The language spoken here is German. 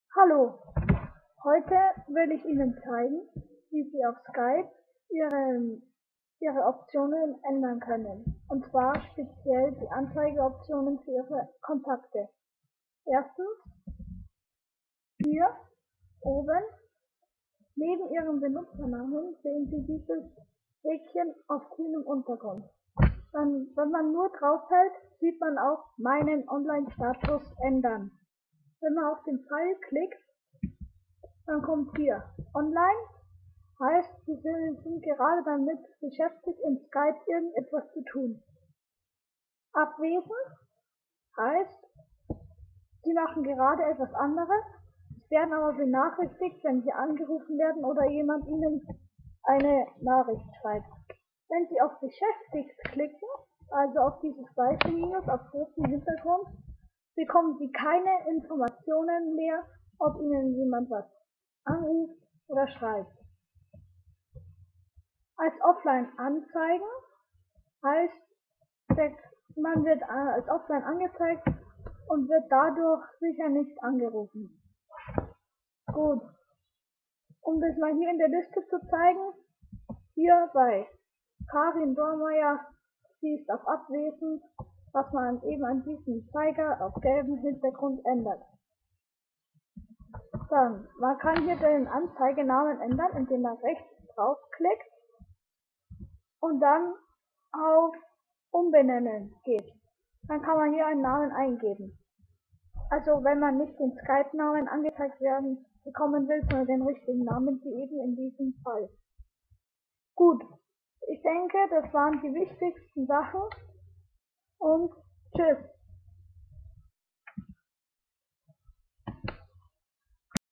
Hallo, heute will ich Ihnen zeigen, wie Sie auf Skype Ihre Optionen ändern können. Und zwar speziell die Anzeigeoptionen für Ihre Kontakte. Erstens, hier oben neben Ihrem Benutzernamen sehen Sie dieses Häkchen auf grünem Untergrund. Wenn man nur draufhält, sieht man auch meinen Online-Status ändern. Wenn man auf den Pfeil klickt, dann kommt hier Online, heißt, Sie sind gerade damit beschäftigt, in Skype irgendetwas zu tun. Abwesend heißt, Sie machen gerade etwas anderes, werden aber benachrichtigt, wenn Sie angerufen werden oder jemand Ihnen eine Nachricht schreibt. Wenn Sie auf Beschäftigt klicken, also auf dieses weiße Minus auf rotem Hintergrund, bekommen Sie keine Informationen mehr, ob Ihnen jemand was anruft oder schreibt. Als Offline anzeigen heißt, man wird als Offline angezeigt und wird dadurch sicher nicht angerufen. Gut, um das mal hier in der Liste zu zeigen, hier bei Karin Dormeyer, sie ist auf Abwesend, was man eben an diesem Zeiger auf gelbem Hintergrund ändert. Dann, man kann hier den Anzeigenamen ändern, indem man rechts draufklickt und dann auf Umbenennen geht. Dann kann man hier einen Namen eingeben. Also wenn man nicht den Skype-Namen angezeigt werden bekommen will, sondern den richtigen Namen, wie eben in diesem Fall. Gut, ich denke, das waren die wichtigsten Sachen und tschüss.